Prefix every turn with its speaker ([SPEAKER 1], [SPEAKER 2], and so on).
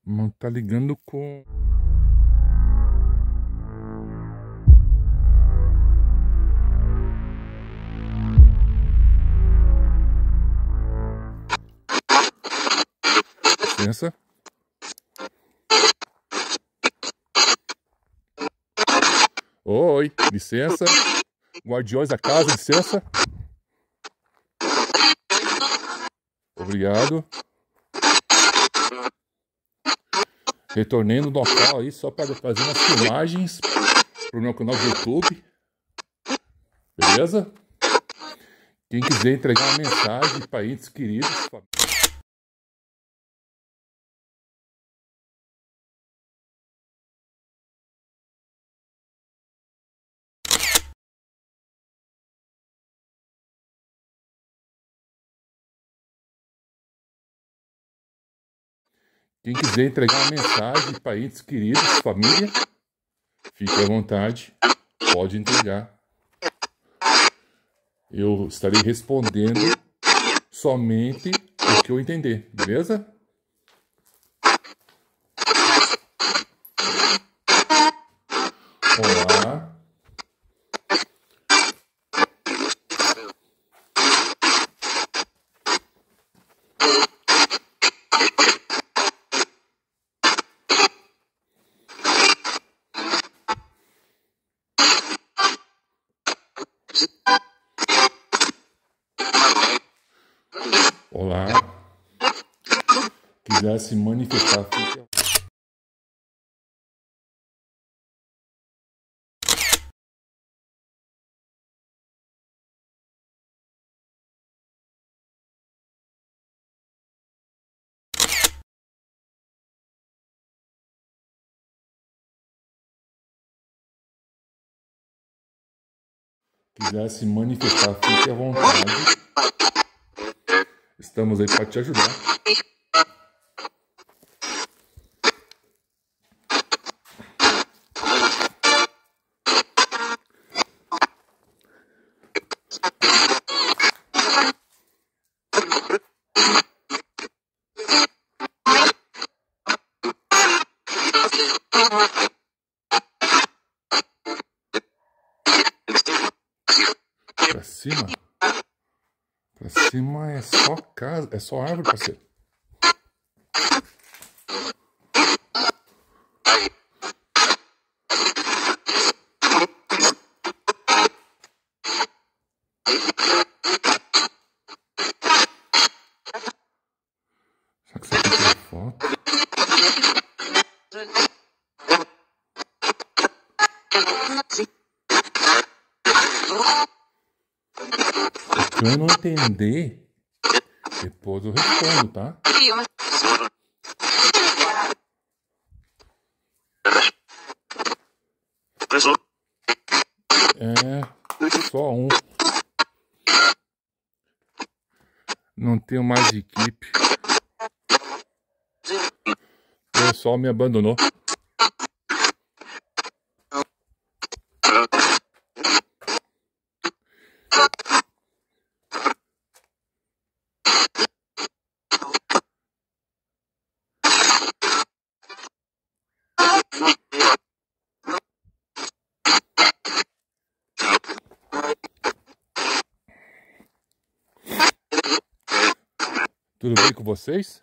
[SPEAKER 1] Não tá ligando com... Licença. Oi, licença. Guardiões da casa, licença. Obrigado. Retornei no local aí só para fazer umas filmagens pro meu canal do YouTube. Beleza? Quem quiser entregar uma mensagem para entes queridos, quem quiser entregar uma mensagem para entes queridos, família, fique à vontade, pode entregar. Eu estarei respondendo somente o que eu entender, beleza? Olá. Olá. Quiser se manifestar, fica. Quiser se manifestar, fique à vontade. Estamos aí para te ajudar. Pra cima? Pra cima é só casa, é só árvore, parceiro. Será que você tem que tirar foto? Se eu não entender, depois eu respondo, tá? É, só um. Não tenho mais equipe. O pessoal me abandonou. Tudo bem com vocês?